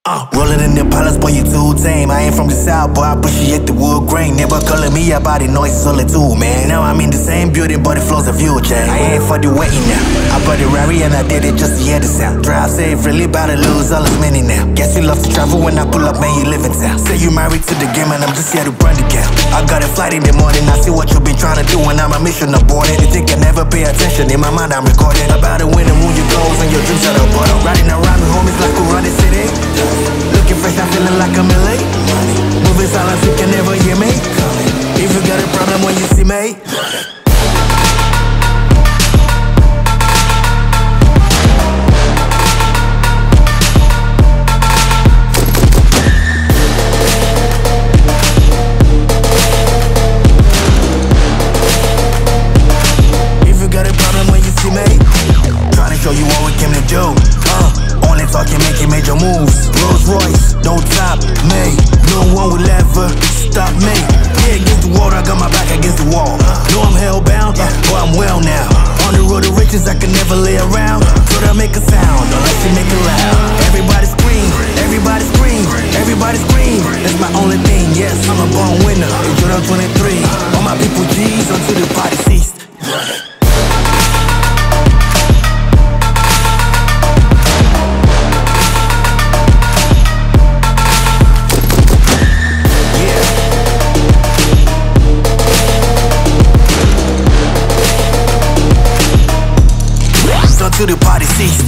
Rolling in the palace, boy, you too tame. I ain't from the south, boy, I appreciate the wood grain. Never calling me a body noise, solitude, man. Now I'm in the same building, but it flows a fuel chain. I ain't for the waiting now. I bought the Rari and I did it just to hear the sound. Drive safe, really about to lose all his money now. Guess you love to travel when I pull up, man, you live in town. Say you married to the game and I'm just here to burn the count. I got a flight in the morning, I see what you been trying to do and I'm a mission aborted. You think I never pay attention, in my mind I'm recording about to win and move your goals and your dreams are the bottom. Riding around with homies like we run the city. Looking fresh, I'm feeling like I'm LA. Moving silence, you can never hear me. If you got a problem when you see me. If you got a problem when you see me. Trying to show you what we came to do. Only talking, making major moves. Rolls Royce, no top me. No one will ever stop me. Yeah, against the wall, I got my back against the wall. No, I'm hellbound, but I'm well now. On the road to riches, I can never lay around. So I make a sound, unless you make it loud. Everybody scream, everybody scream, everybody scream. That's my only thing, yes, I'm a born winner. In Jordan 23, all my people G's until the party ceased. Until the party ceased.